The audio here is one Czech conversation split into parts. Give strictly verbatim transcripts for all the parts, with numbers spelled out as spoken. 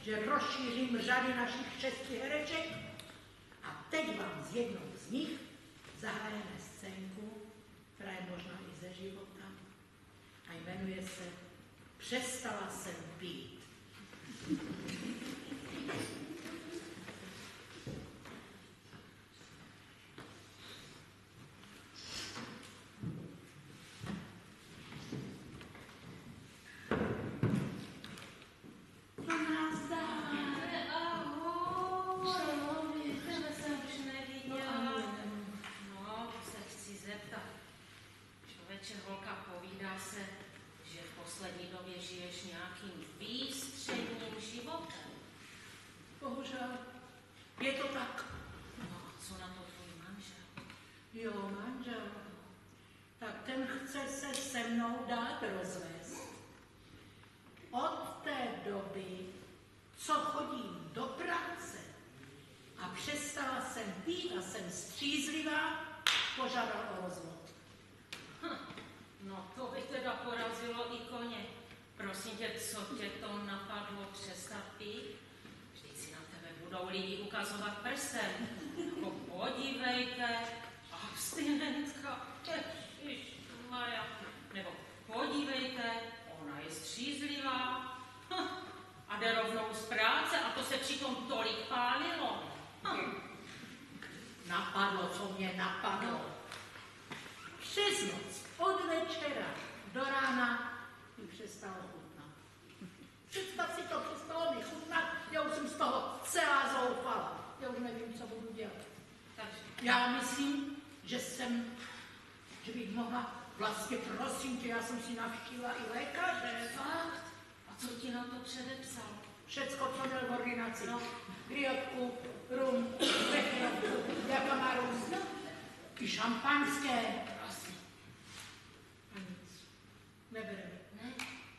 že rozšířím řady našich šesti hereček a teď vám z jednou z nich zahrajeme scénku, která je možná i ze života a jmenuje se Přestala jsem pít. Holka, povídá se, že v poslední době žiješ nějakým výstředním životem. Bohužel, je to tak. No a co na to tvůj manžel? Jo, manžel. Tak ten chce se se mnou dát rozvést. Od té doby, co chodím do práce a přestala jsem pít a jsem střízlivá, požádal o rozvod. Hm. No to by teda porazilo i koně. Prosím tě, co tě to napadlo přestat pít? Vždyť si na tebe budou lidi ukazovat prstem. Jako podívejte, abstinentka, ježišmarja. Nebo podívejte, ona je střízlivá. Hm. A jde rovnou z práce a to se přitom tolik pálilo. Hm. Napadlo, co mě napadlo. Přes noc, od večera do rána mi přestalo chutnat. Představ si to, přestalo mi chutnat, já už jsem z toho celá zoufala. Já už nevím, co budu dělat. Takže já myslím, že jsem, že bych mohla, vlastně prosím tě, já jsem si navštívila i lékaře. Fakt? A co ti na to předepsal? Všecko, co měl v ordinaci. No. Griotku, rum, vechrovku, jaká má růst. I šampaňské. Prosím. A nic. Nebereme. Ne?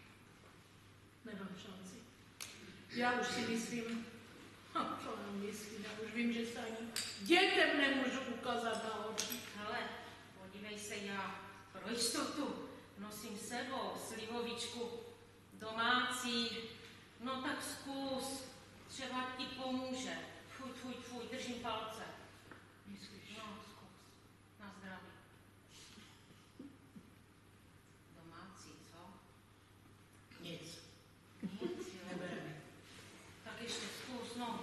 Nemám šanci. Já už si myslím, no, co mám myslím, já už vím, že se ani dětem nemůžu ukázat na oči. Hele, podívej se, já pro jistotu nosím sebou slivovičku domácí. No tak zkus, třeba ti pomůže. Fuj, fuj, fuj, držím palce. Myslíš? No, zkus. Na zdraví. Domácí, co? Nic. Nic, jo. Nebereme. Tak ještě zkus, no.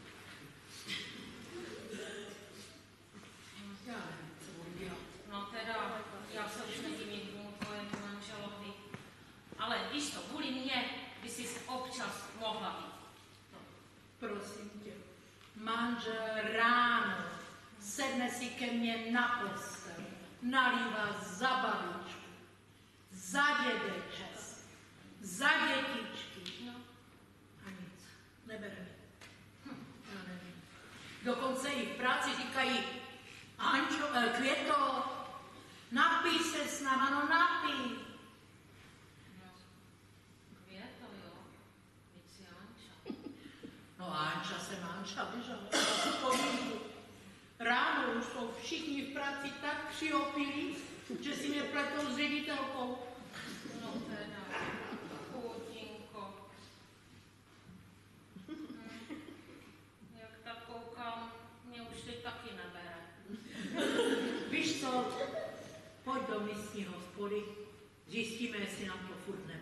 Já nevím, co budu dělat. No teda, já se už nedivím tomu tvojemu manželovi. Ale víš to, kvůli mně by si občas mohla být. No. Prosím tě, manžel ráno sedne si ke mně na postel, nalívá za babičku, za dědeček, za dětičky. No. A nic, nebereme. Hm, já nevím. Dokonce i v práci říkají, Ančo, eh, Květo, napij se s náma, no napij. Květo, jo. Víc si Anča. No Anča se Anča běžala. Ráno už jsou všichni v práci tak přiopili, že si mě pletou s ředitelkou. No teda, chudinko. Hm. Jak tak koukám, mě už teď taky nebere. Víš co, pojď do místní hospody, zjistíme, jestli nám to furt nebere.